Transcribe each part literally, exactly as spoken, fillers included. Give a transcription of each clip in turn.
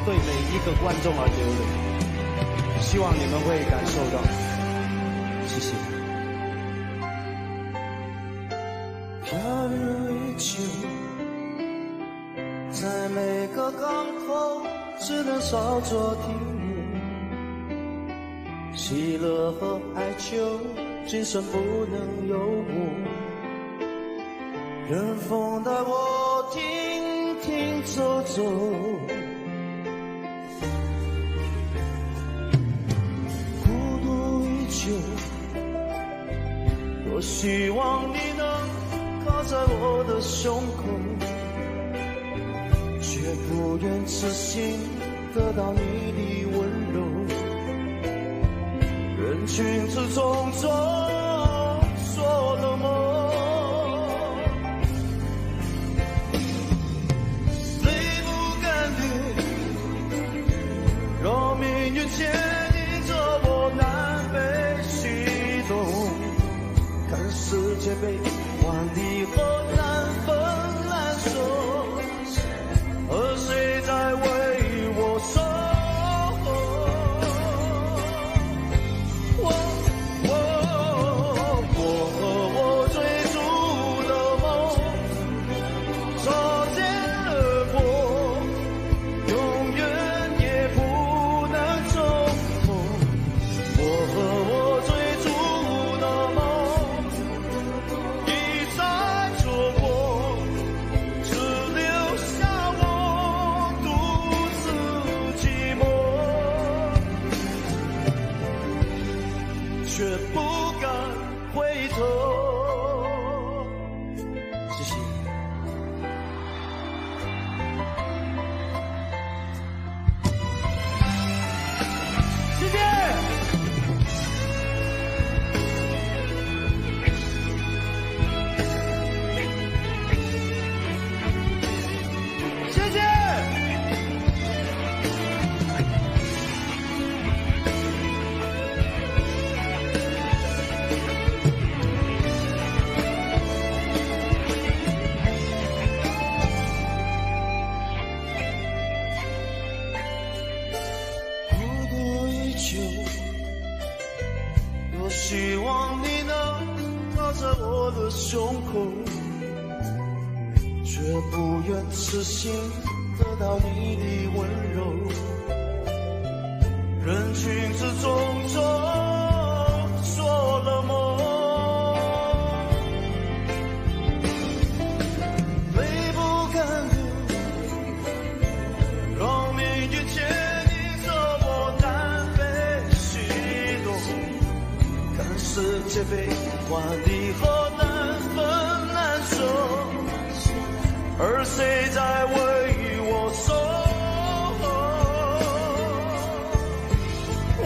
对每一个观众而流泪，希望你们会感受到，谢谢。 飘如依旧，在每个港口，只能稍作停留，喜乐和哀愁，今生不能有我。任风带我停停走走，孤独依旧。多希望你能靠在我的胸口，却不愿痴心得到你的温柔。人群之中做做了梦。命运牵引着我南北西东，看世界被万里河难分难舍，而谁在为我守候？我我我和我追逐的梦擦肩而过，永远也不却不敢回头。谢谢。谢谢。谢谢。多希望你能靠在我的胸口，却不愿痴心得到你的温柔。人群之中做做了梦，泪不敢流，让命运牵引着我南北西东，看世界被万里河难分难舍，而谁在为我守候？我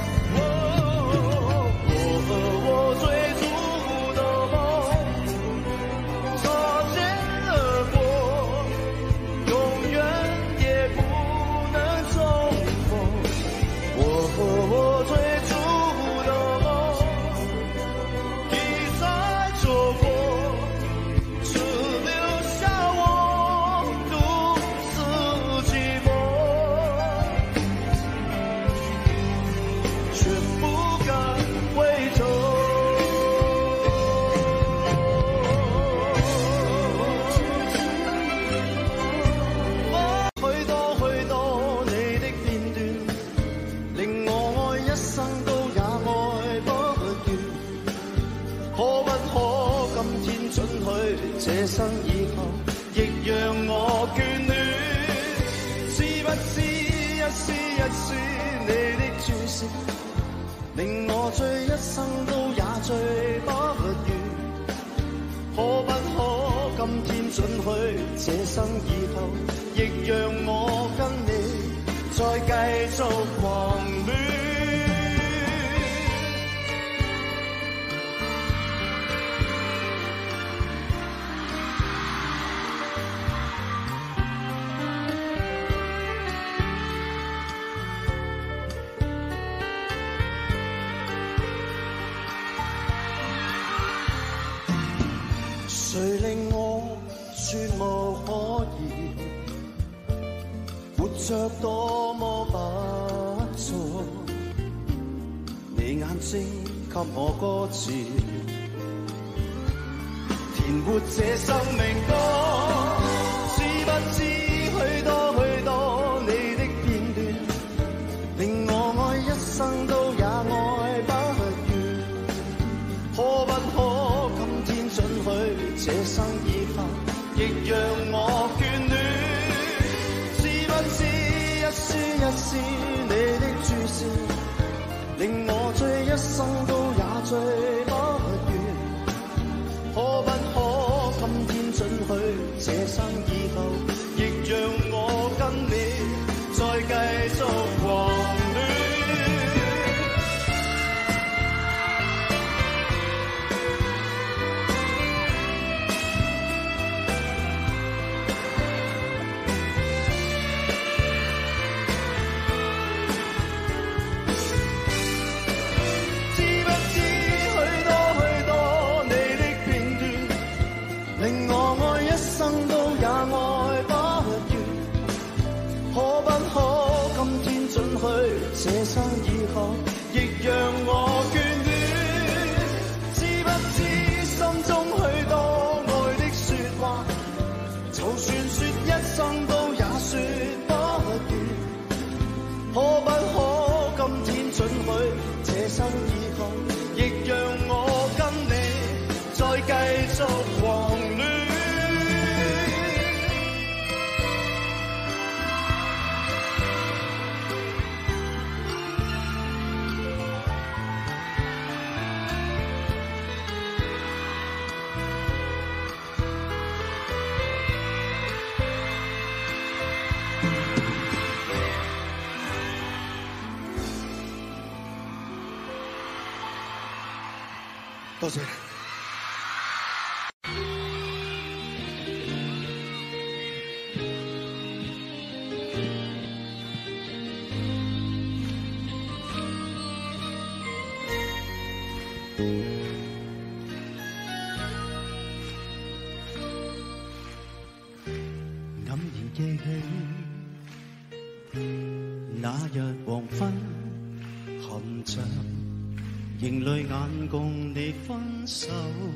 我我和我追逐的梦擦肩而过，永远也不能重逢。我和我追逐的梦一再错过，只留下我独自寂寞，却不敢回头。許多許多你的片段，令我愛一生都也愛不完。可不可今天准許，這生以後亦讓我眷戀？知不知一絲一絲你的注視，令我醉一生都也醉不完。可不可今天准許，這生以後亦讓我跟你再繼續狂戀？誰令我絕無可疑，活着多麼不錯，你眼睛給我歌詞，填活這生命歌。知不知許多許多你的片段，令我愛一生都也愛不完。可不可今天准許這生以後，亦讓我眷戀？一絲一絲你的注視，令我醉一生都也醉不完。可不可今天准許這生以後，亦讓我跟你再繼續狂戀？這生以後，亦讓我眷戀。知不知心中許多愛的説話，就算説一生都也説不完。可不可今天准許這生以後，亦讓我跟你再繼續狂戀？多謝。黯然記起那日黃昏，含着凝淚眼共你分手，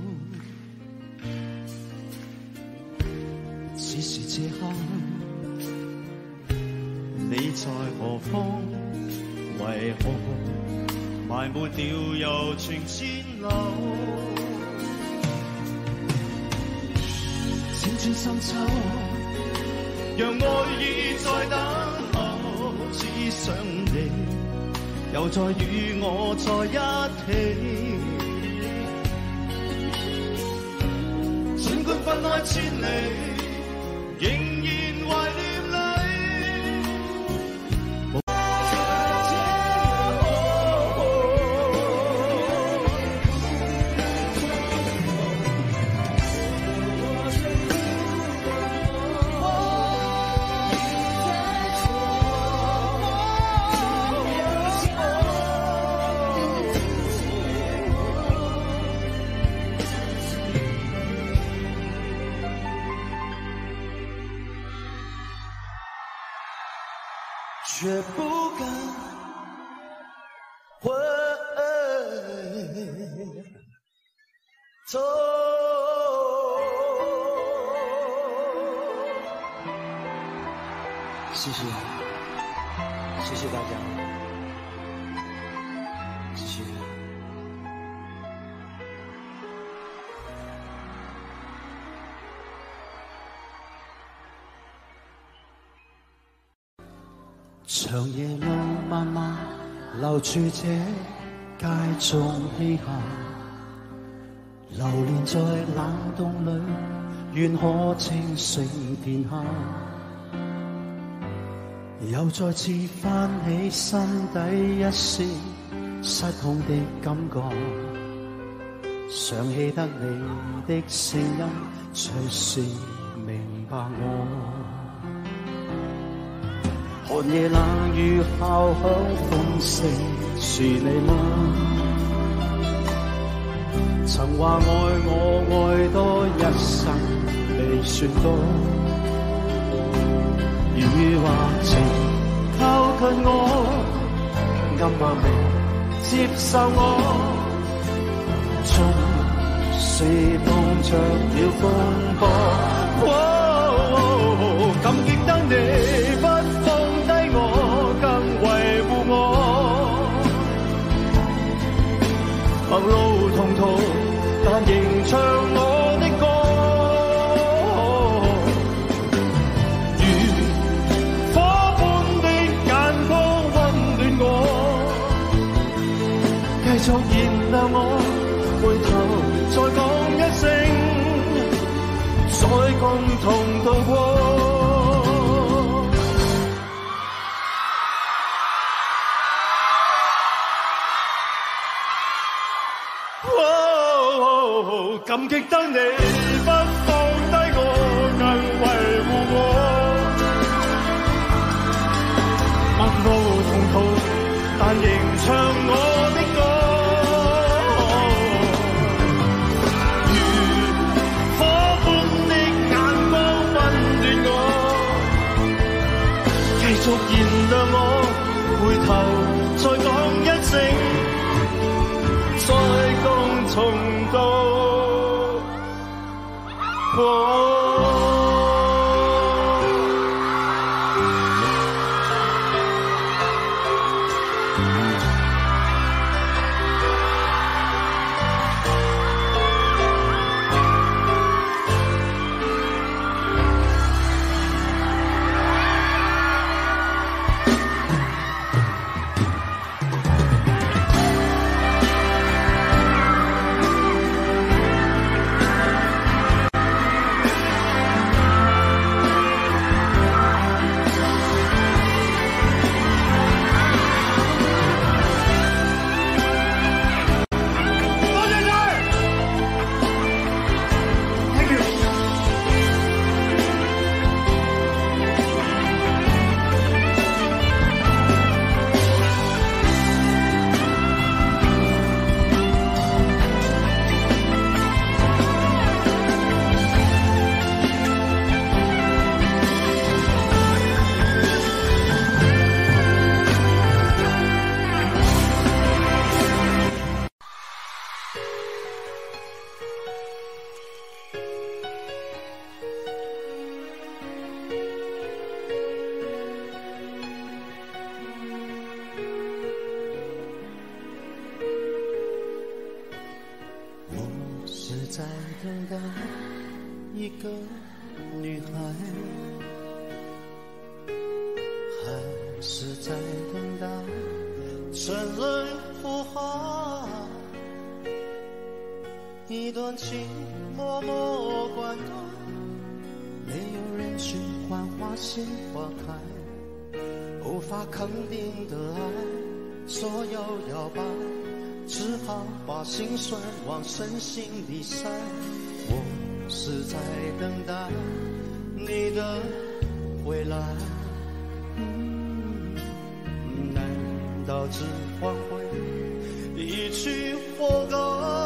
只是這刻你在何方？為何埋沒掉柔情千縷？輾轉深秋，讓愛意在等候，只想你又再與我在一起，儘管分開千里，仍然懷念你。却不敢回头。谢谢，谢谢大家，谢谢。長夜路漫漫，留住這街中嬉下，流連在冷凍裏，願可清醒片刻，又再次翻起心底一絲失控的感覺，想起得你的聲音，隨時明白我。寒夜冷雨敲響風聲，是你嗎？曾話愛我愛多一生，未算多，雨或晴。 感或未接受我，縱是碰着了風波。哦，感激得你不放低我，更維護我。陌路同途，但仍唱我的歌。如火般的眼光溫暖我，繼續燃亮我，回頭再講一聲，再共同渡過。感激得你不放低我，更維護我。陌路同途，但仍唱我的歌。如火般的眼光溫暖我，繼續燃亮我，回頭再講一聲，再共重渡。在等待一个女孩，还是在等待春人复花？一段情默默关断，没有人去管花谢花开，无法肯定的爱左右摇摆，只好把心酸往深心里塞。我是在等待你的回来，嗯，难道只换回一句活该？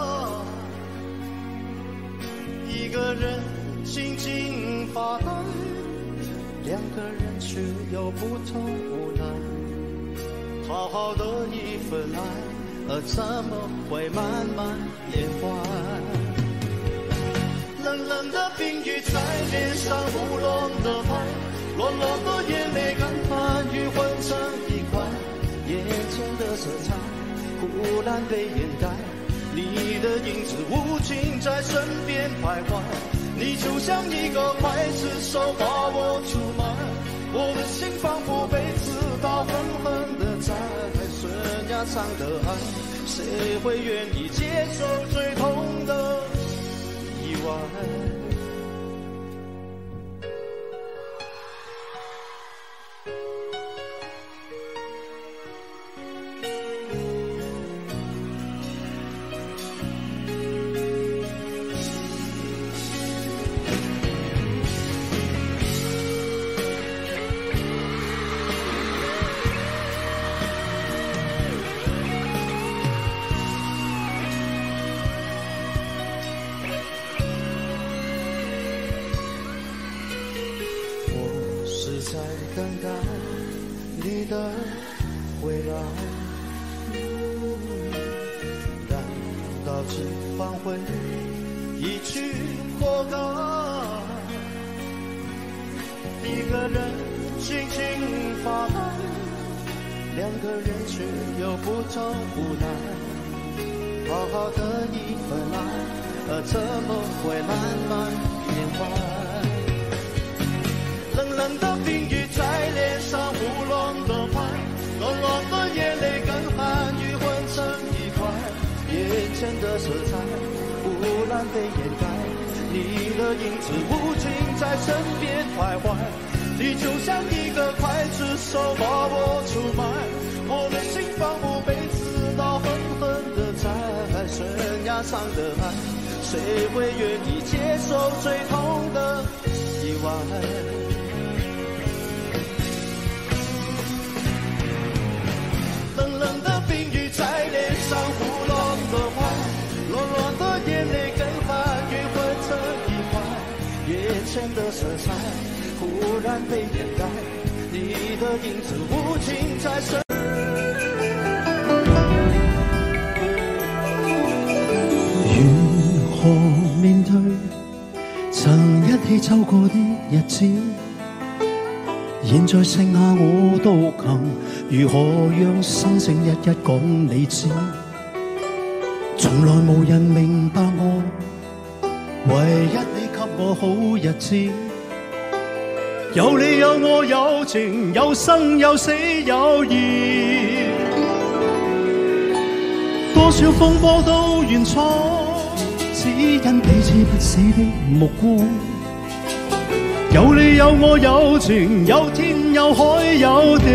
一个人静静发呆，两个人却有不同无奈。好好的一份爱，而怎么会慢慢变坏？冷冷的冰雨在脸上胡乱的拍，落落的眼泪跟寒雨混成一块，眼前的色彩忽然被掩盖，你的影子无情在身边徘徊，你就像一个刽子手把我出卖，我的心仿佛被刺刀狠狠地宰，悬崖上的爱，谁会愿意接受最痛的意外？在等待你的回来， 难道只换回一句活该？一个人静静发呆，两个人却又不着不难。好好的一份爱，怎么会慢慢变坏？冷冷的冰雨在脸上胡乱的拍，软软的眼泪跟寒雨混成一块，眼前的色彩忽然被掩盖，你的影子无情在身边徘徊，你就像一个刽子手把我出卖，我的心仿佛被刺刀狠狠地宰，悬崖上的爱，谁会愿意接受最痛的意外？冷冷的冰雨在脸上胡乱的拍，软软的眼泪跟寒雨混成一块，眼前的色彩忽然被掩盖，你的影子无情在身。 如何面對曾一起走過的日子？現在剩下我獨行，如何讓心聲一一講你知？從來無人明白我，唯一你給我好日子。有你有我有情，有生有死有義，多少風波都完錯，只因彼此不死的目光。有你有我有情，有天有海有地，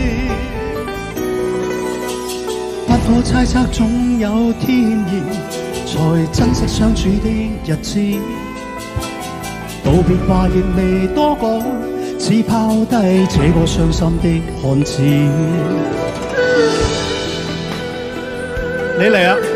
不可猜測總有天意，才珍惜相處的日子。道別話亦未多講，只拋低這個傷心的漢子。你嚟啊！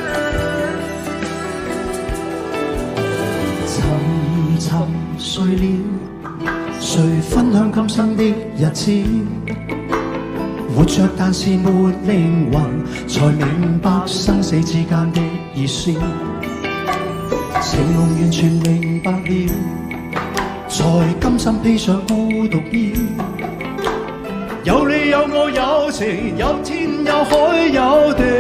沉沉睡了，誰分享今生的日子？活着但是沒靈魂，才明白生死之間的意思。情濃完全明白了，才甘心披上孤獨衣。有你有我有情，有天有海有地，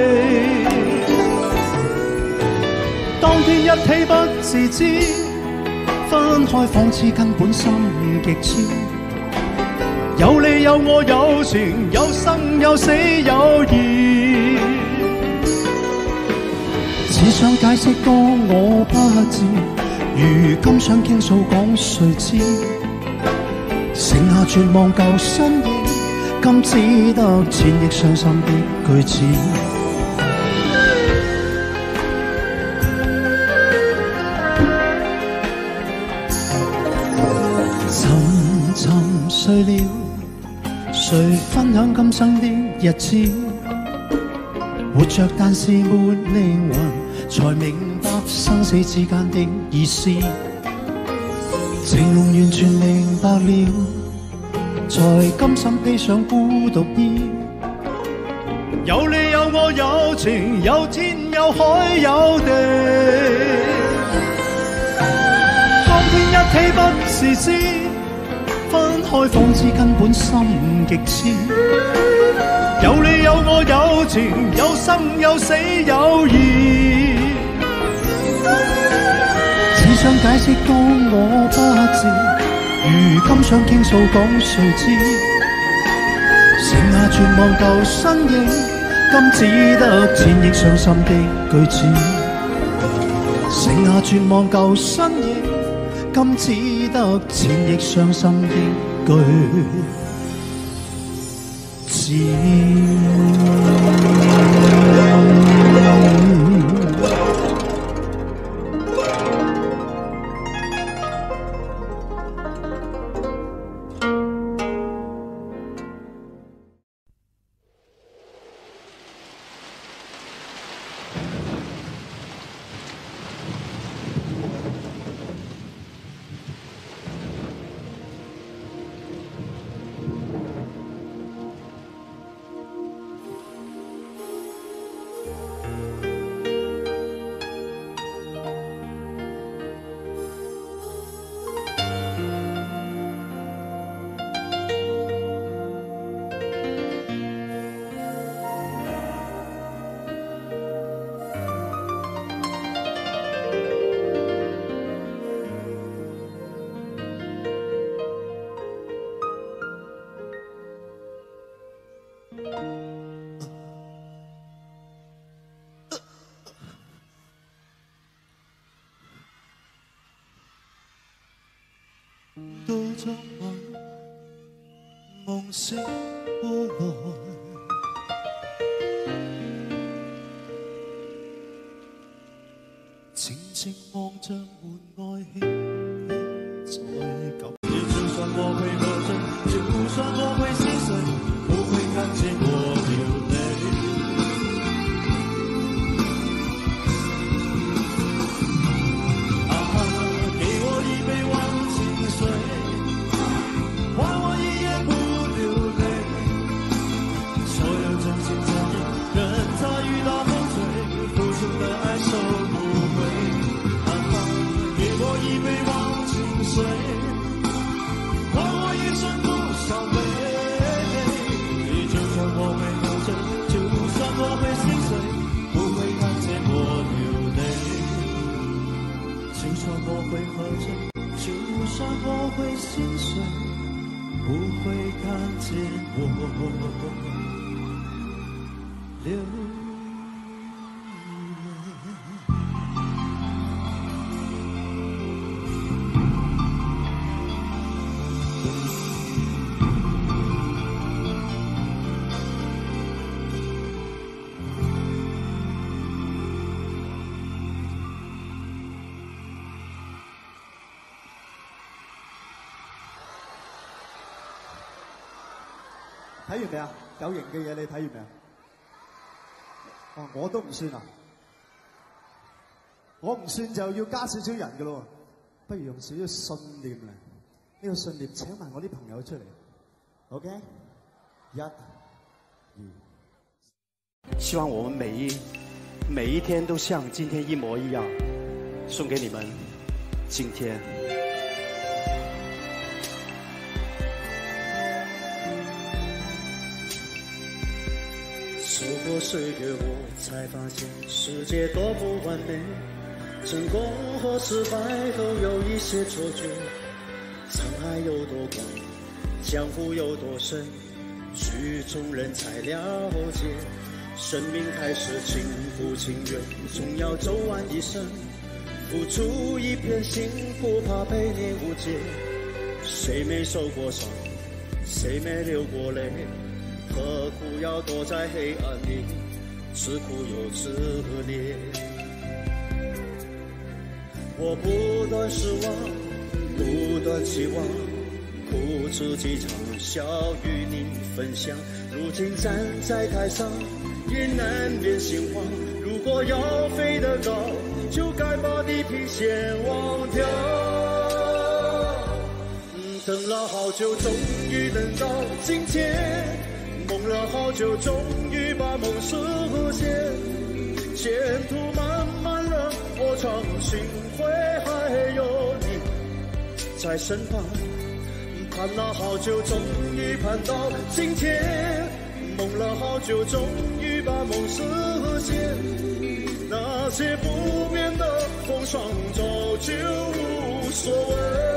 當天一起不自知，分開仿似根本心極痴。有你有我有情，有生有死有義，只想解釋當我不知，如今想傾訴講誰知？剩下絕望舊身影，今只得千億傷心的句子。沉沉睡了，誰分享今生的日子？活着但是沒靈魂，才明白生死之間的意思。情濃完全明白了，才甘心披上孤獨衣。有你有我有情，有天有海有地，當天一起不是知，分開仿似根本心極痴。有你有我有情，有生有死有義，只想解釋當我不知，如今想傾訴講誰知？剩下絕望舊身影，今只得千億傷心的句子。剩下絕望舊身影，今只得千億傷心的句子。 到昨晚，夢醒過來，靜靜望着門外輕輕在感。就算我會喝醉，就算我會心碎，不會看見我流淚。啊，給我一杯忘情水，換我一夜不流淚。所有真心真意，人早遇到後悔，付出的愛收不回。啊，給我一杯忘情水。我會心碎，不會看見我流淚。就算我會喝醉，就算我會心碎，不會看見我流淚。 睇完未啊？有型嘅嘢你睇完未啊？哦，我都唔算啊！我唔算就要加少少人嘅咯，不如用少少信念啦。呢個信念請埋我啲朋友出嚟 ，OK？ 一、二。希望我們每一每一天都像今天一模一樣，送給你們今天。 走過歲月，我才發現世界多不完美，成功和失敗都有一些錯覺。滄海有多廣，江湖有多深，曲中人才了解。生命開始情不情願，總要走完一生，付出一片心，不怕被你誤解。誰沒受過傷，誰沒流過淚，何苦要躲在黑暗裏，自苦又自憐。我不斷失望，不斷期望，苦自己嘗，笑與你分享。如今站在台上，也難免心慌。如果要飛得高，就該把地平線忘掉。等了好久，終於等到今天。夢了好久，終於把夢實現。前途漫漫人我長，幸會還有你在身旁。盼了好久，終於盼到今天。夢了好久，終於把夢實現。那些不變的風霜早就無所謂，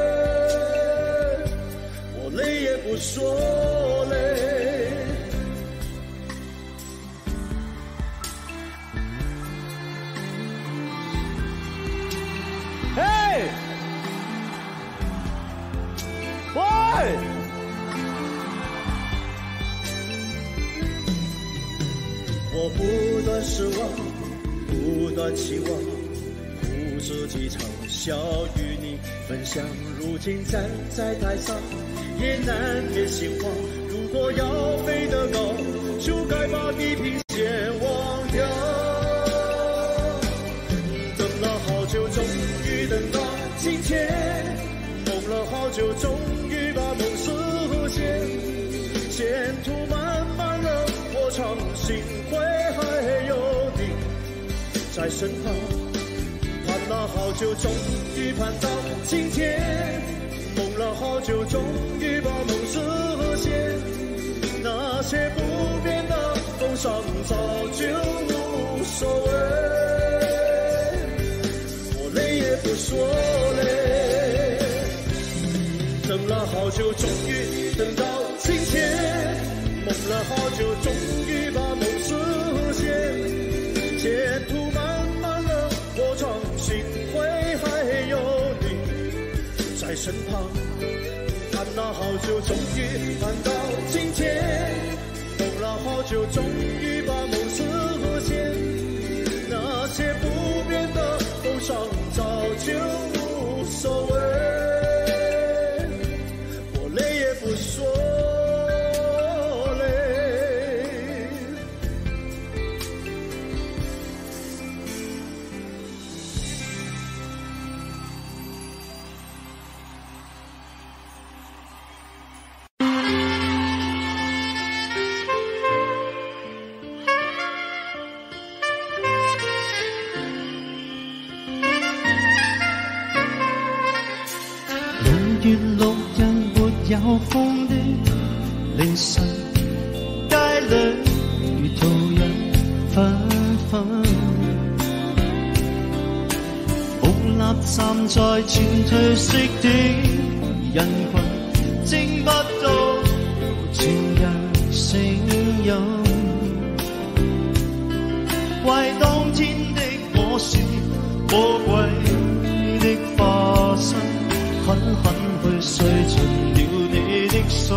我累也不說累。 嘿，喂！ 我不斷失望，不斷期望，苦自己嘗，笑與你分享。如今站在台上，也難免心慌。如果要飛得高，就該把地平線忘掉。等了好久，終於等到今天。夢了好久，終於把夢實現。前途漫漫人我長，幸會還有你在身旁。盼了好久，終於盼到今天。夢了好久，終於把夢實現。那些不變的風霜早就無所謂，我累也不說累。等了好久，終於等到今天。夢了好久，終於把夢實現。前途漫漫人我長，幸會還有你在身旁。 终于盼到今天，等了好久，终于把梦实现。那些不变的风霜早就无所谓，我累也不说累。 六月六日沒有風的凌晨，街裏如途人紛紛，木立站在前褪色的人群，聽不到前人聲音，怪當天的我是魔鬼的化身，狠狠去碎盡了你的心，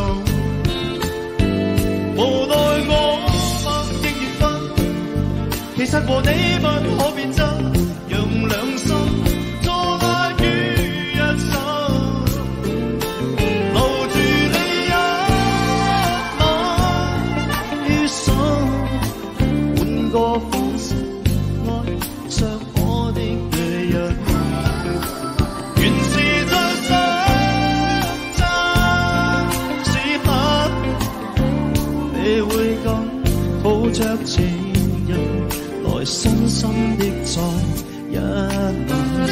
無奈我默認緣分，其實和你不可變真，讓兩心錯愛於一生，留住你一晚於心，換個方式愛上我的女人。原是在相爭時刻，你會咁抱着情人，來深深的再一吻。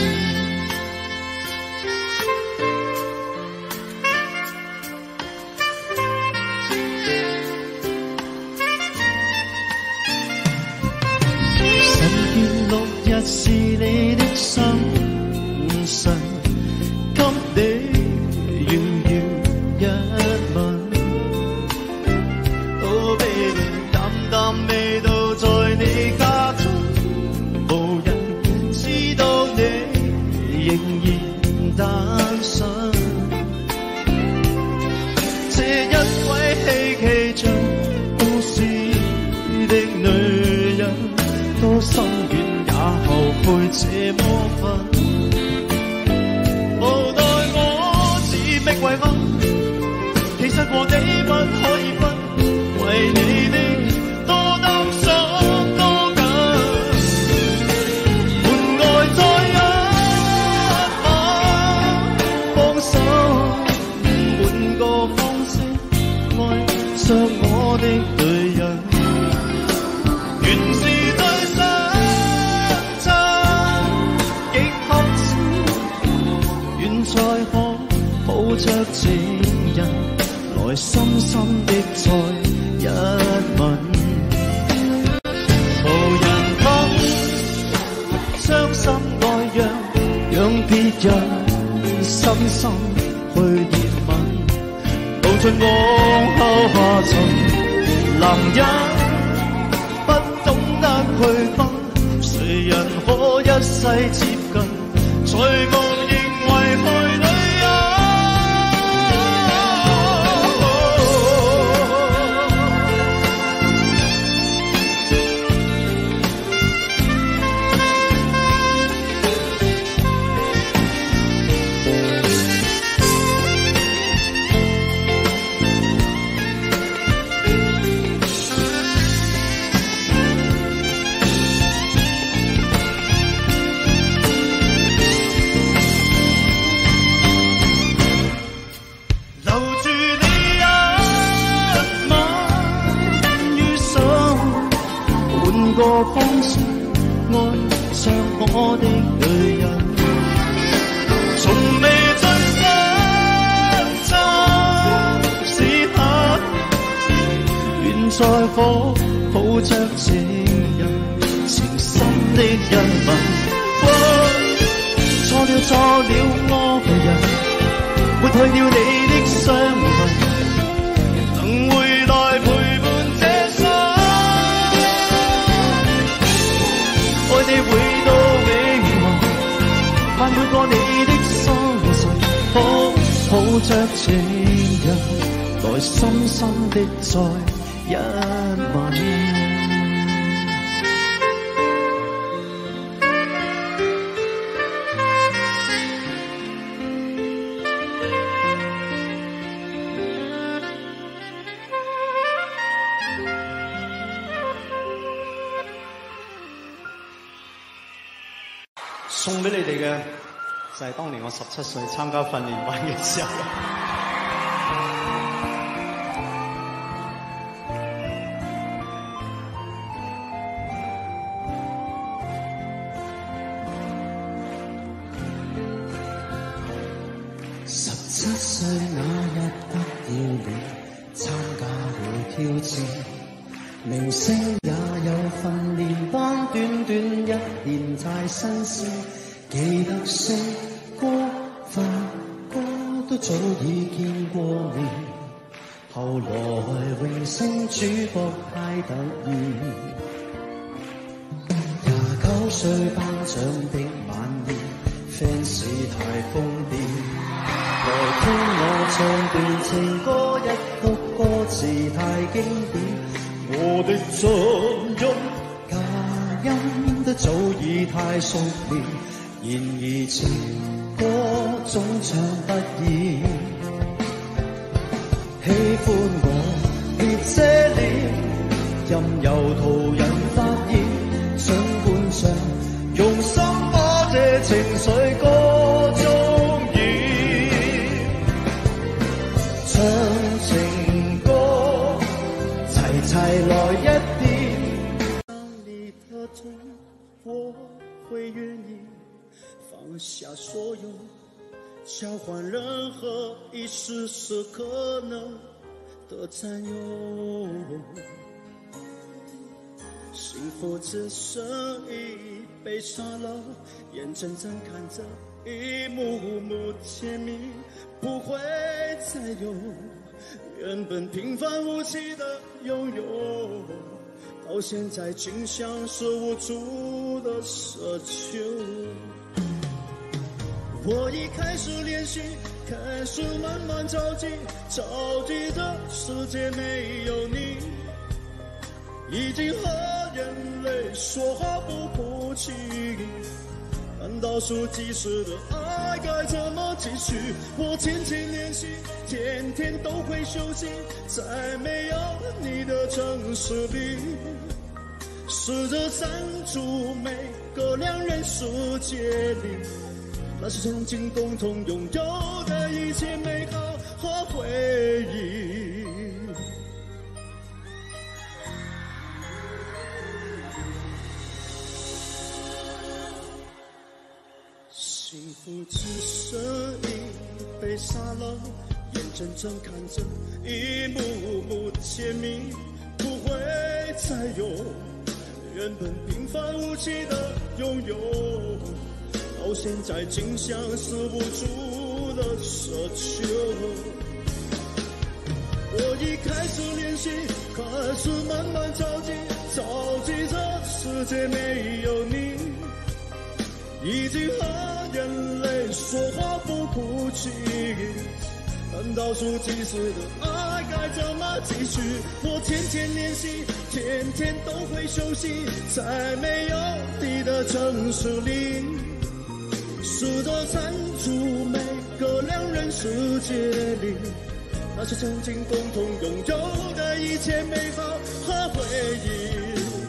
十月六日是你的生辰，給你遙遙一吻，哦 baby， 淡淡味道在你家中，無人知道你仍然單身。這一位希冀像故事的女人，多心軟也後悔這麼笨。無奈我自覓遺憾，其實和你不可以分，為你的多擔心多緊，門外再一晚放手，換個方式愛上我的女人，原是在相親極合適，願再可抱着情人，來深深的再一吻。無人肯傷心愛讓，讓別人深深去熱吻，到盡往後下沉，男人不懂得區分，誰人可一世接近，才無認為害女人。個方式愛上我的女人，從未在相親時刻，願再可抱着情人，情深的一吻。錯了錯了我的人，抹去了你的傷痕，能回來陪伴這生。愛你回到永恆，盼每個你的心神，可抱着情人。 再深深的再一吻。 送俾你哋嘅就係當年我十七歲參加訓練班嘅時候。 十七歲那日不要臉，參加了挑戰，明星也有訓練班，短短一年太新鮮。記得識歌發歌都早已見過面，後來榮升主角太突然。廿九歲頒獎的晚宴 ，fans 太瘋癲。來聽我唱段情歌，一曲歌詞太經典，我的真音假音都早已太熟練，然而情歌總唱不厭。喜歡我別遮臉，任由途人發現，想觀賞，用心把這情緒歌中唱情歌，齊齊來一點。當你的痛，我會願意放下所有，交換任何一絲絲可能的佔有。幸福只剩一杯沙漏，眼睜睜看着一幕幕甜蜜不会再有，原本平凡无奇的拥有，到现在竟像是无助的奢求。我已开始练习，开始慢慢着急，着急的世界没有你，已经和眼泪说好不哭泣。难道数计时的爱该怎么继续？我天天练习，天天都会休息，在没有你的城市里，试着删除每个两人世界里，那是曾经共同拥有的一切美好和回忆。幸福只剩一杯沙漏，眼睁睁看着一幕幕甜蜜不会再有，原本平凡无奇的拥有，到现在竟像是无助的奢求。我已开始练习，开始慢慢着急，着急这世界没有你，已经和眼泪说好不哭泣。难道数计时的爱该怎么继续？我天天练习，天天都会休息，在没有你的城市里，试着删除每个两人世界里，那是曾经共同拥有的一切美好和回忆。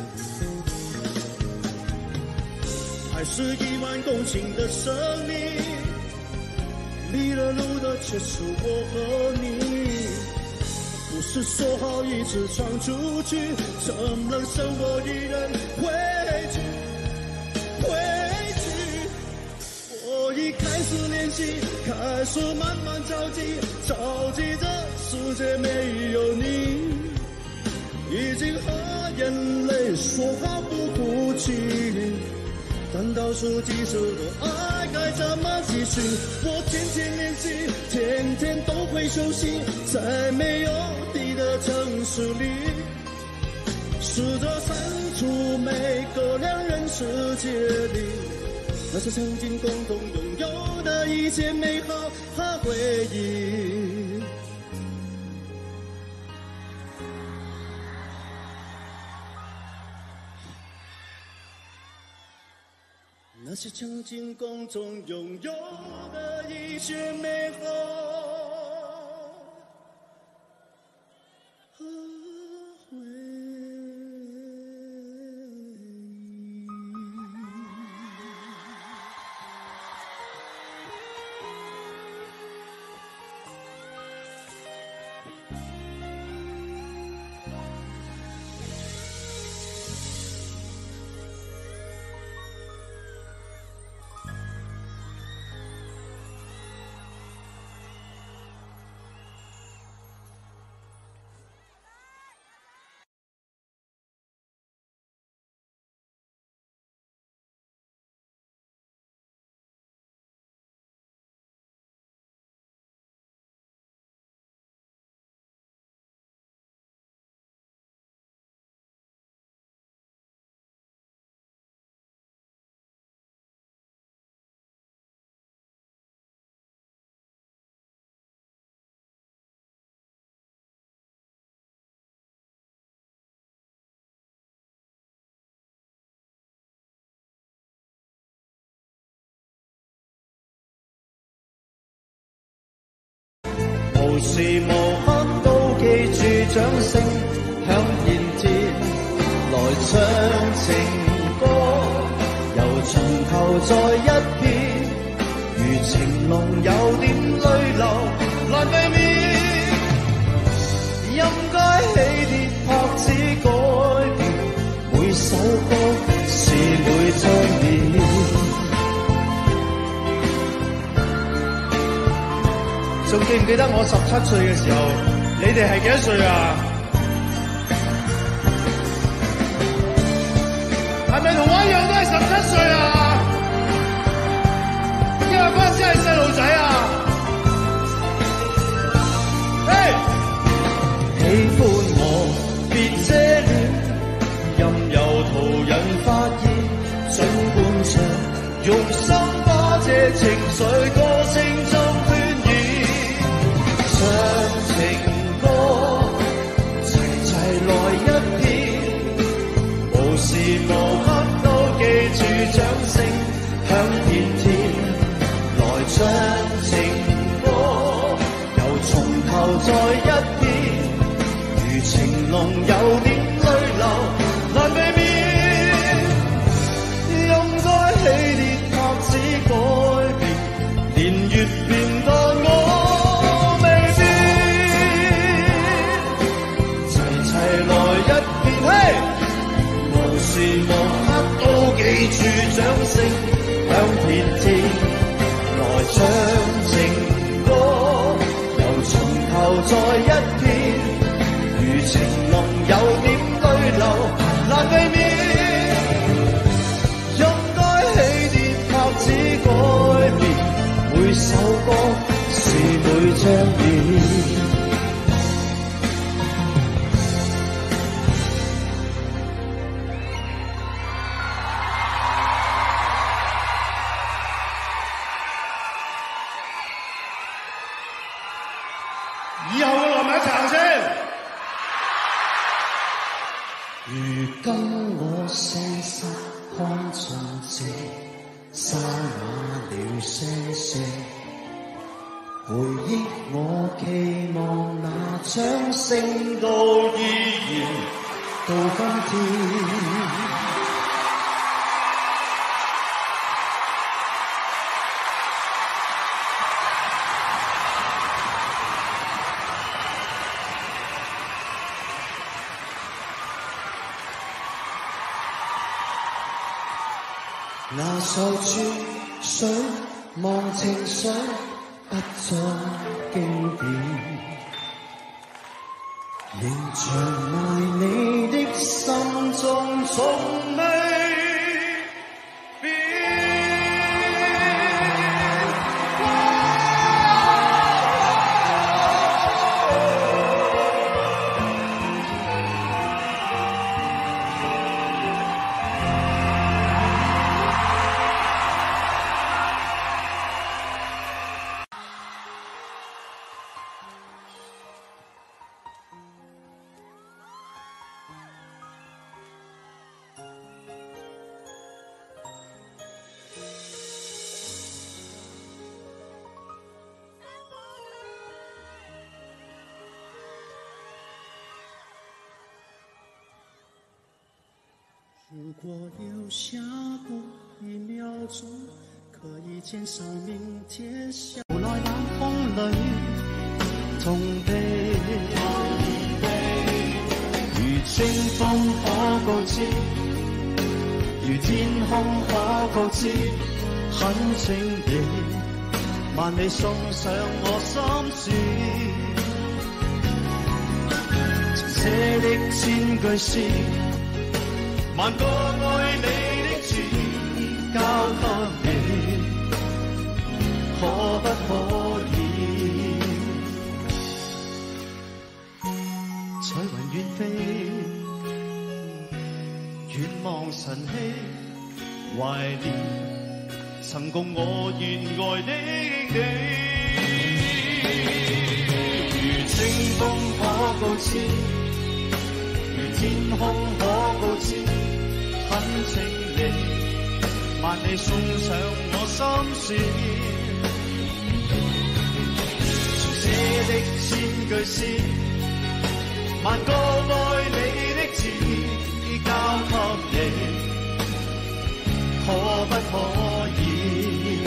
还是一万公顷的生命，迷了路的却是我和你。不是说好一直闯出去，怎能剩我一人回去？回去。我已开始练习，开始慢慢着急，着急这世界没有你，已经和眼泪说好不哭泣。难道数计时的爱该怎么继续？我天天练习，天天都会休息，在没有你的城市里，试着删除每个两人世界里，那是曾经共同拥有的一切美好和回忆。 那些曾经共同拥有的一切美好和回忆。無時無刻都記住掌聲響遍天，來唱情歌，由從頭再一遍，如情濃有點淚流難避免，任該起跌拍子改變，每首歌是每張臉。仲記唔記得我十七歲嘅時候，你哋係幾多歲啊？係咪同我一樣都係十七歲啊？因為嗰陣時係細路仔啊！嘿，喜歡我別遮臉，任由途人發現，儘管唱，用心把這情緒歌聲中唱情歌，齊齊來一遍，無時無刻都記住掌聲響遍天，來唱情歌，由從頭再一遍，如情濃有點淚流難避免，任該起跌拍子改變，年月變得我無時無刻都記住掌聲響遍天，來唱情歌，由從頭再一遍，如情濃有點淚流難避免，任該起跌拍子改變，每首歌是每張臉。 以後嘅落埋一齊行先。 如今我細細看盡這沙啞了些些，回憶我期望那掌聲都依然到今天。那首珠水望情緒不再經典，仍長埋你的心中從未變。 如果有下个一秒钟，可以减少明天下。无奈冷風裏痛悲，如清風可告知，如天空可告知，懇請你萬里送上我心事。曾寫的千句詩，萬個愛你的字交給你，可不可以？彩雲遠飛，遠望晨曦，懷念曾共我熱愛的你。如清風可告知，如天空可告知，懇請你萬里送上我心事。曾寫的千句詩，萬個愛你的字交給你，可不可以？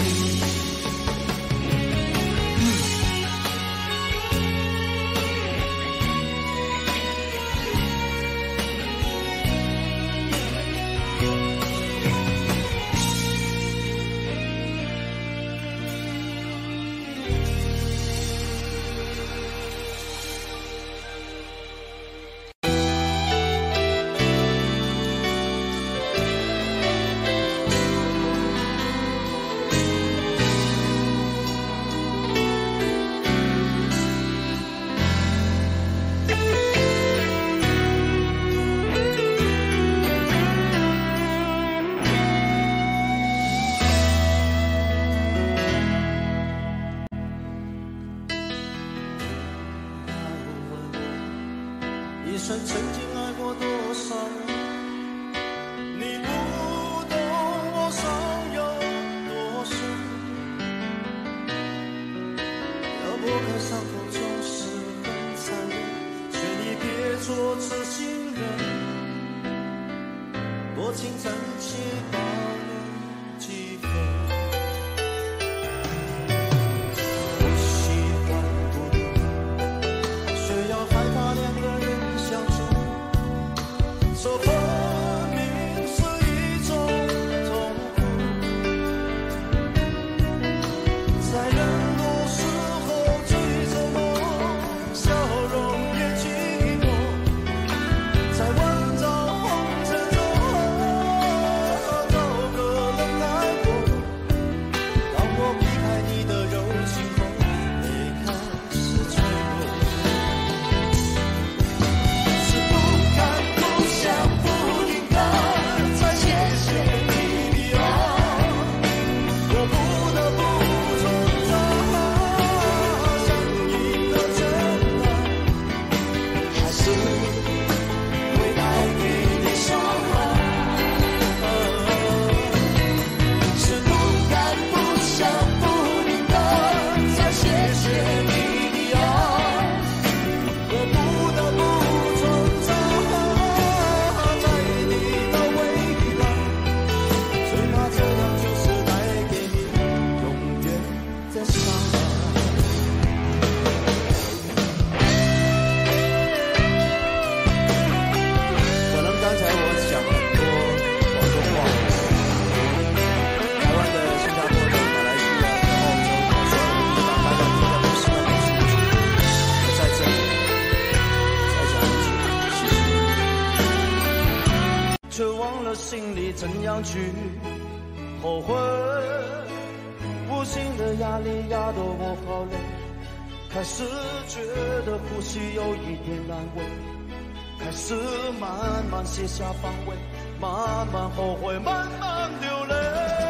心里怎样去后悔？无形的压力压得我好累，开始觉得呼吸有一点难为，开始慢慢卸下防卫，慢慢后悔，慢慢流泪。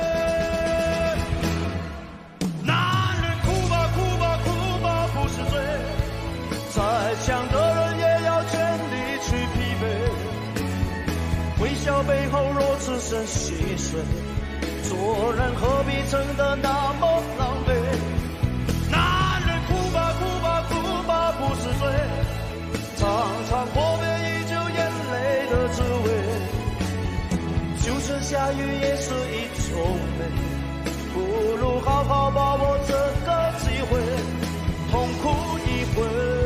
男人哭吧哭吧哭吧不是罪，再强的人也要全力去疲惫。微笑背后若只剩细碎，做人何必撑得那么狼狈？男人哭吧哭吧哭吧不是罪，常常破灭依旧眼泪的滋味。 下雨也是一种美，不如好好把握这个机会，痛苦一回。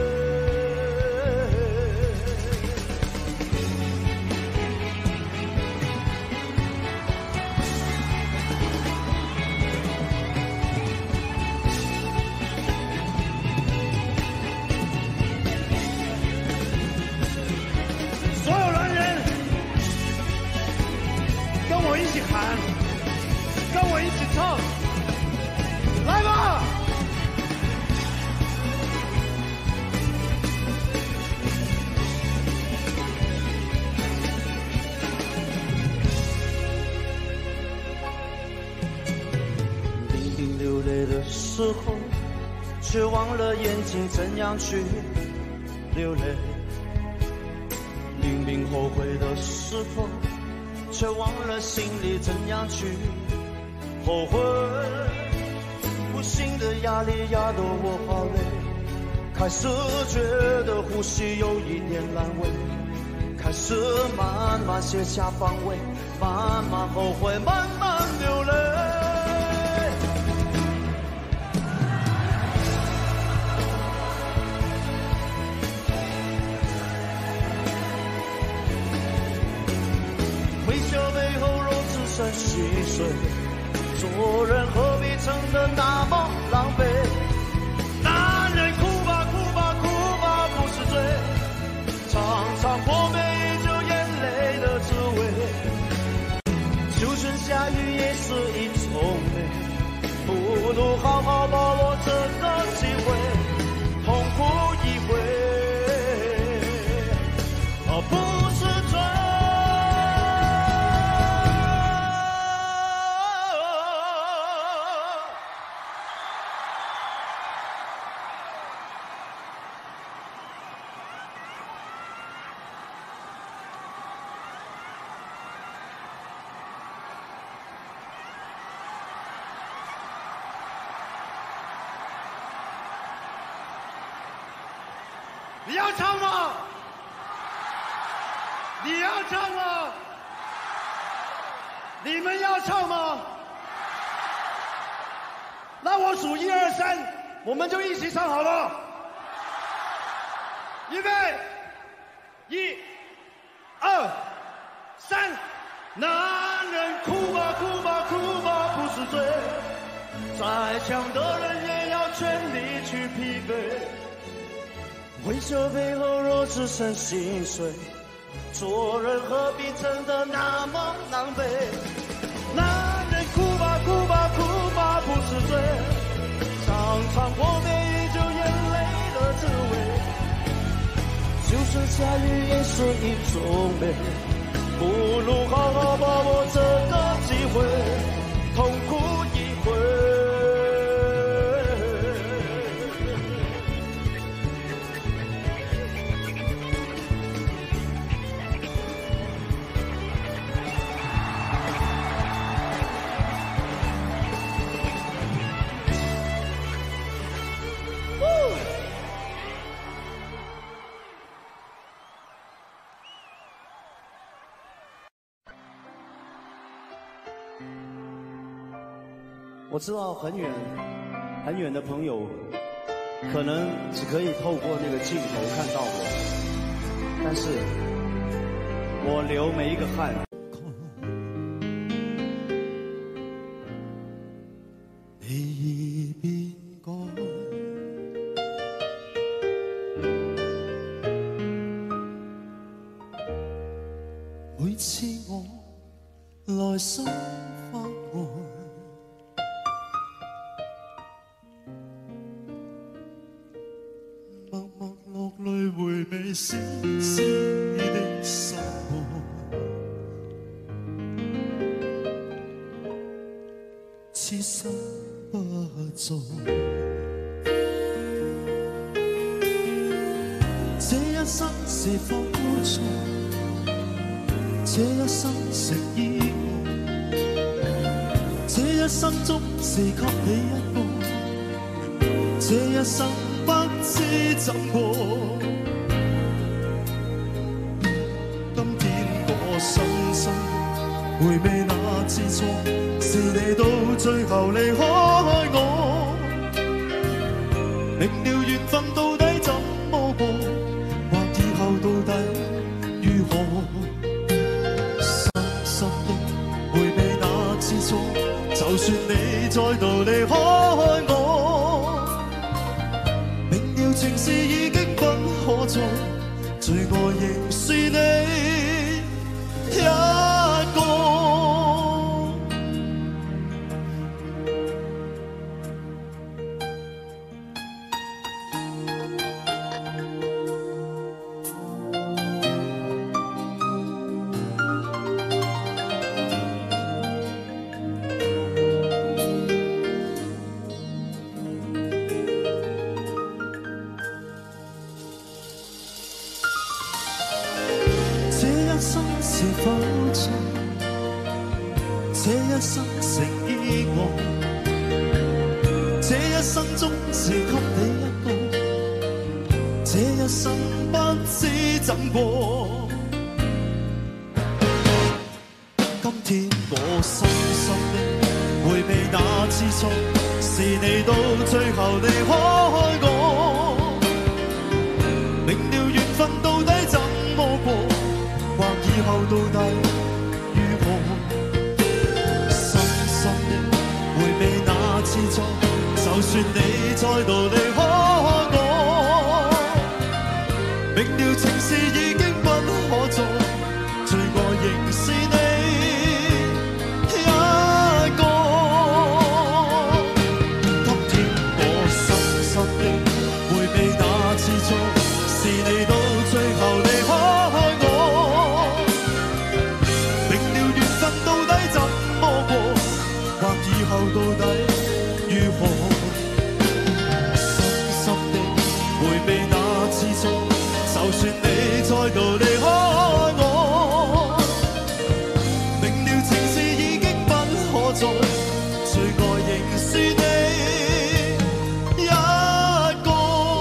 一起喊，跟我一起唱，来吧！ 明明流泪的时候，却忘了眼睛怎样去流泪；明明后悔的时候，却忘了心里怎样去后悔。无形的压力压得我好累，开始觉得呼吸有一点难为，开始慢慢卸下防卫，慢慢后悔，慢慢流泪。微笑背后若只剩细碎，做人何必撑得那么狼狈？男人哭吧哭吧哭吧不是罪，常常过每一种眼泪的滋味。就算下雨也是一种美，不如好好把握这个机会，痛苦一回，而不是罪。 你要唱吗？你要唱吗？你们要唱吗？那我数一二三，我们就一起唱好了。预备，一、二、三。男人哭吧哭吧哭吧不是罪，再强的人也要全力去疲惫。 微笑背后若只剩心碎，做人何必撑得那么狼狈？男人哭吧哭吧哭吧不是罪，常常过每一种眼泪的滋味。就算下雨也是一种美，不如好好把握这个机会，痛苦一回。我知道很远很远的朋友可能只可以透过那个镜头看到我，但是我流每一个汗。 你已變改，每次我內心發呆，默默落淚回味絲絲的心愛，痴心不做。這一生是否枯燥？這一生食意外，這一生中是給你一個，這一生不知怎過。今天我深深回味那次錯，是你到最後離開我。明了緣分到底怎麼過，或以後到底如何？深深的回味那次錯，就算你再度離開我，明了情事已經不可再，最愛仍是你一個。是否錯？這一生成意外，這一生終是給你一個，這一生不知怎過。今天我深深的回味那次錯，是你到最後離開我，明了緣分到底怎麼過，或以後到底如何？深深的回味那次錯，就算你再度離開我，明了情事已經不可再，最愛仍是你一個。今天我深深的回味那次錯，是你到最後離開我。以後到底如何？深深的回味那次錯，就算你再度離開我，明了情事已經不可再，最愛仍是你一個。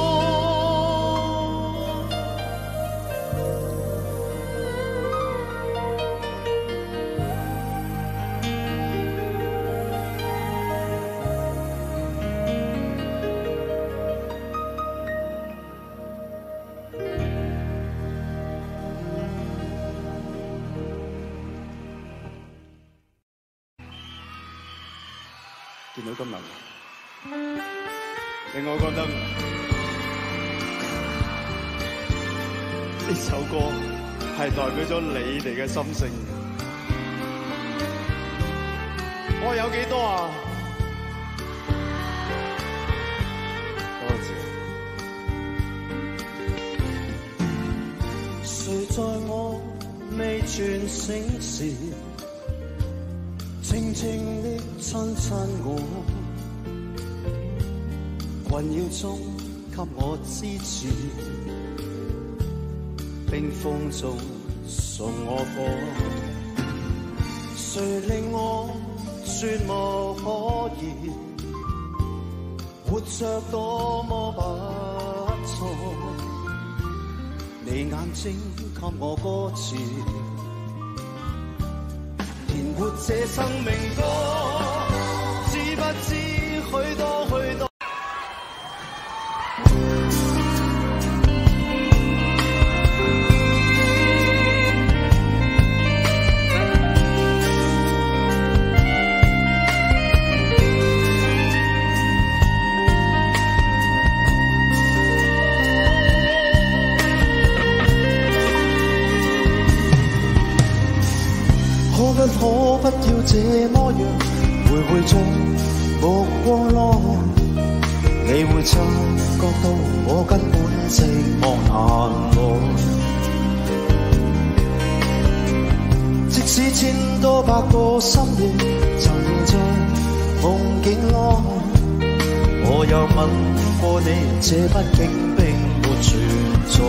見到今日，令我覺得呢首歌係代表咗你哋嘅心聲。我有幾多啊？多謝。誰在我未全醒時，靜靜的親親我，困擾中給我支持，冰封中送我火。誰令我絕無可言，活着多麼不錯，你眼睛給我歌詞，填活這生命歌，知不知許多許多。可不要這麼樣回回着目光內，你會察覺到我根本寂寞難耐。即使千多百個深夜曾在夢境內，我又吻過你，這畢竟並沒存在。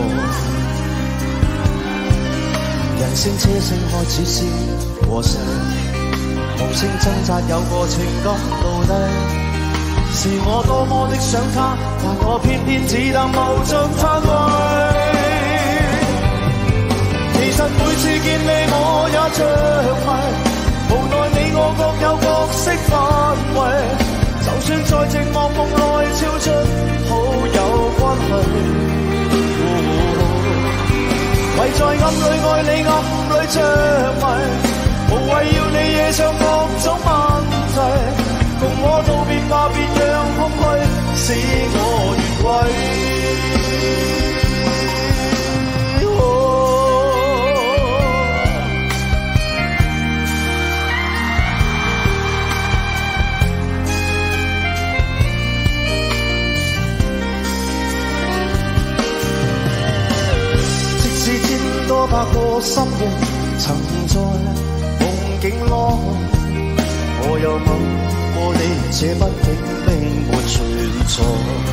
人聲車聲開始消和逝，無聲掙扎有個情感到底，是我多麼的想他，但我偏偏只能無盡發圍。其實每次見你我也着迷， 無奈你我各有角色範圍，就算在寂寞夢內超出好友關係。唯在暗裏愛你，暗裏着迷，無謂要你惹上各種問題。共我道別吧，別讓空虛使我越軌。多百個深夜，曾在夢境內，我又問過你，這畢竟並沒存在。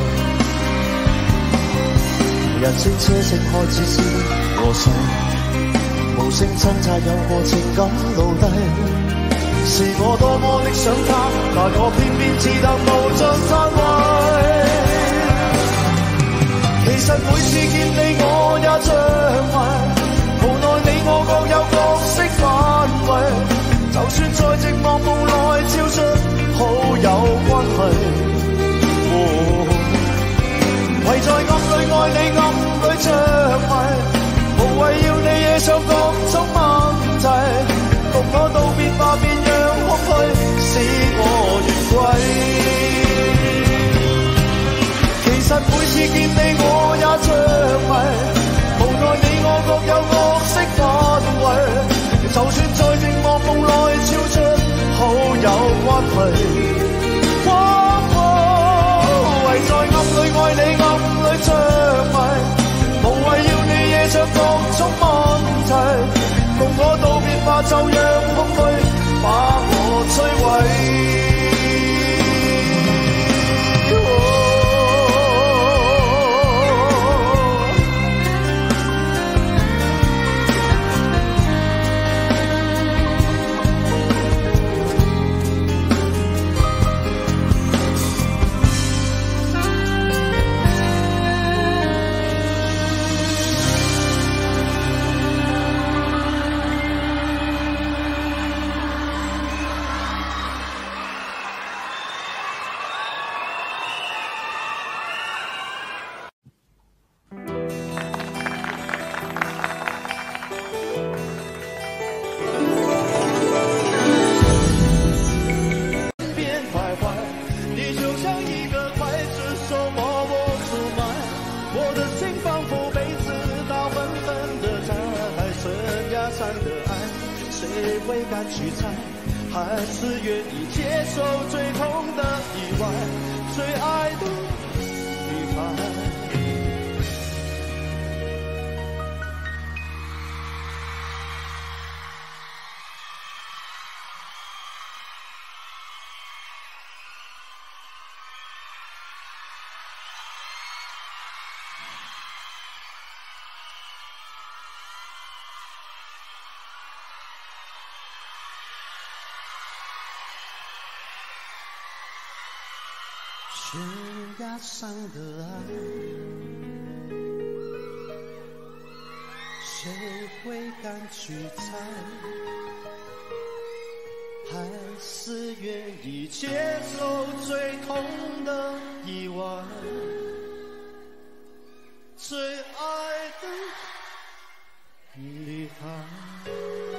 人聲車聲開始是和諧，無聲掙扎有過情感奴隸，是我多麼的想他，但我偏偏只得無盡嘆謂。其實每次見你我也着迷，無奈你我各有角色範圍，就算在寂寞夢內超出好友關係。哦，唯在暗裏愛你，暗裏着迷，無謂要你惹上各種問題。共我道別吧，別讓空虛使我越軌。其實每次見你我也着迷，無奈你我各有角色範圍，就算在寂寞夢內超出好友關係。哦哦，唯在暗裏愛你，暗裏着迷，無謂要你惹上各種問題。共我道別吧，就讓空虛把我摧毀。还是愿意接受最痛的意外，最爱的离开。 悬崖上的爱，谁会敢去猜？还是愿意接受最痛的意外，最爱的离开。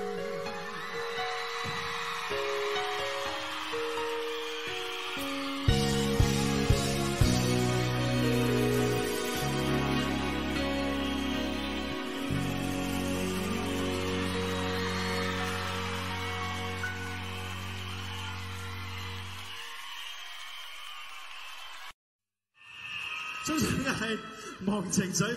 中場嘅係忘情水。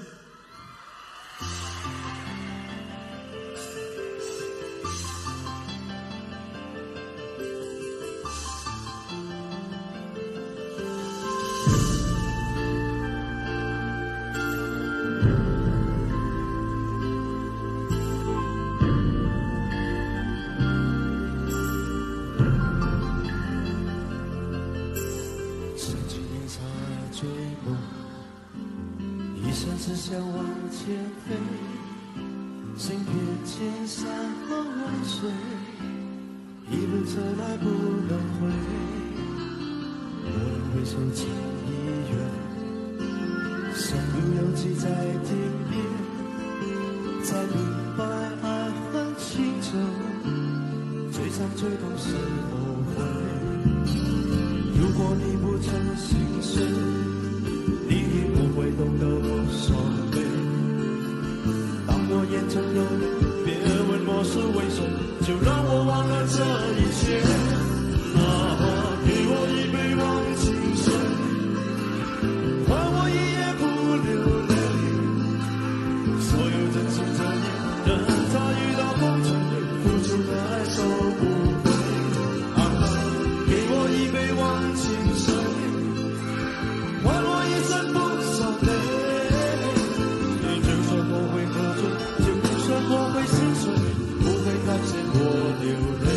只想往前飞，行遍千山和万水， 一路走来不能回，我能回首情已远，身不由己在天边，才明白爱很清澈，最伤最痛是后悔。如果你不曾心碎，你也不会懂得我伤悲。当我眼中有你，别问我是为谁，就让我忘了这一切。啊，给我一杯忘情水，换我一夜不流泪。所有真心真意，任他遇到风尘雨，付出的爱收不回。啊，给我一杯忘情水，换我一生不伤悲。就算我会喝醉，就算我会心碎，不会看见我流泪。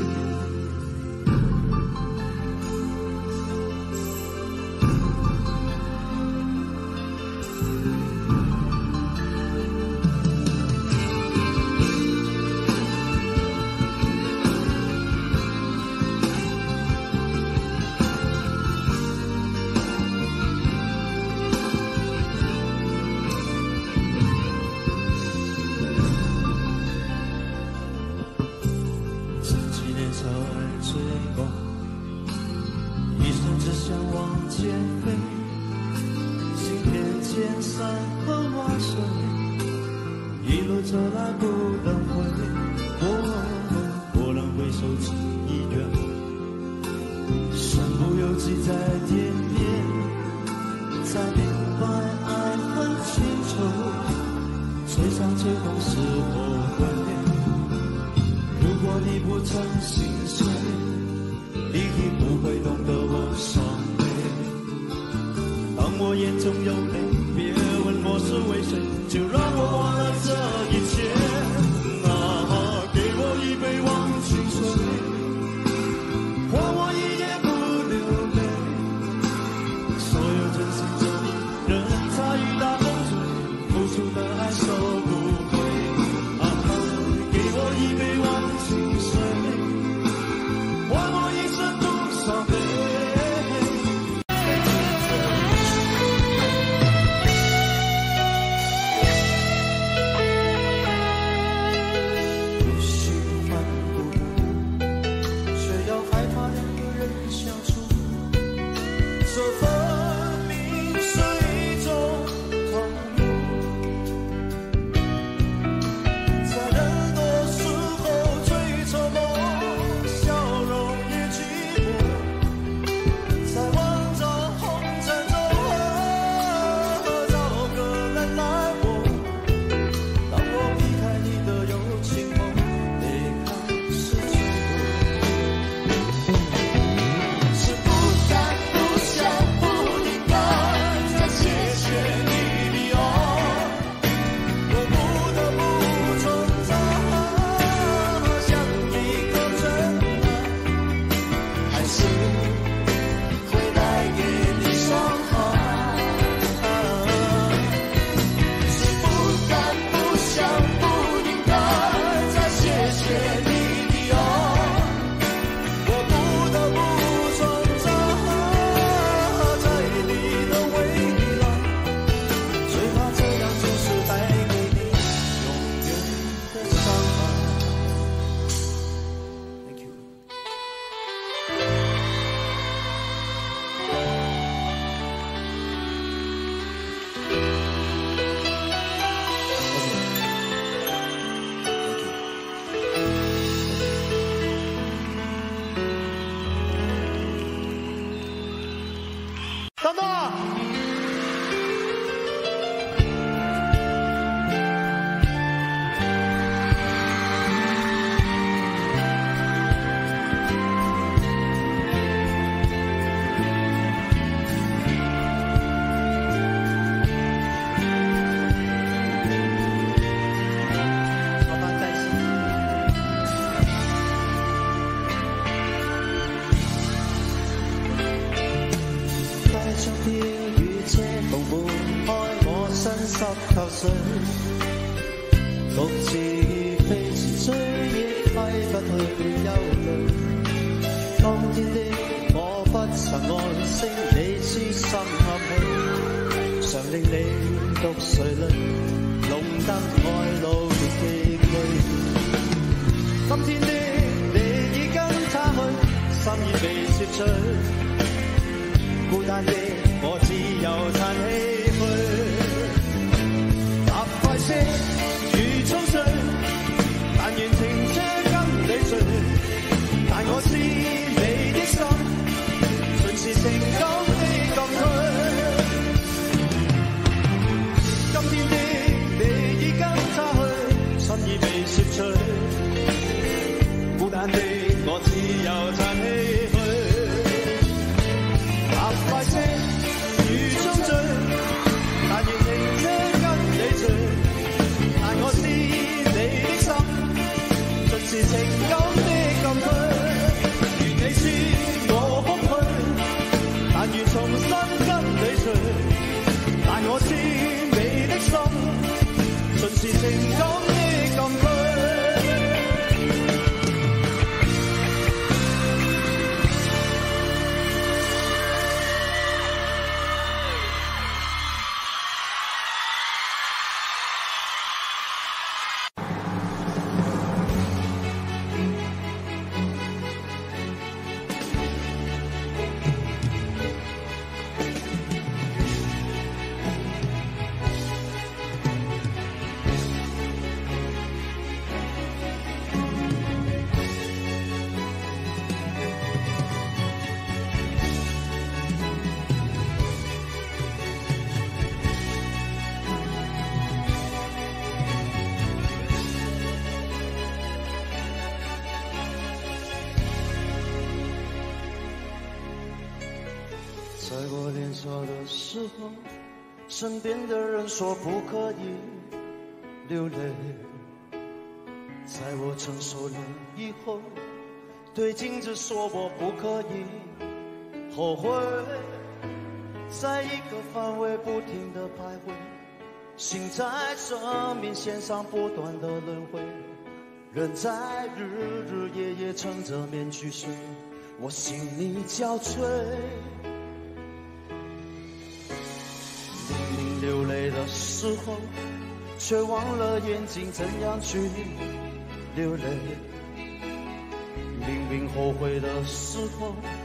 等等， 老板在心。像天與車縫滿開我身濕透水，獨自飛馳追憶揮不去憂慮。 來聲，你痴心合氣，常令你獨垂淚，弄得愛路亦極累。今天的你已跟他去，心已被攝取，孤單的我只有嘆唏噓。踏快些如衝水，但願停車跟你睡，但我知你的心盡是情感的禁區。今天的你已跟他去，心已被攝取，孤單的我只有嘆唏噓。踏快些如衝醉，但願停車跟你睡，但我知你的心盡是情感的禁區。願你知我空虛，但願重新跟你睡，但我知你的心盡是情感的禁區。 在我年少的时候，身边的人说不可以流泪，在我成熟了以后，对镜子说我不可以后悔，在一个范围不停的徘徊，心在生命线上不断的轮回，人在日日夜夜撑着面去睡，我心里憔悴。流泪的时候，却忘了眼睛怎样去流泪。明明后悔的时候，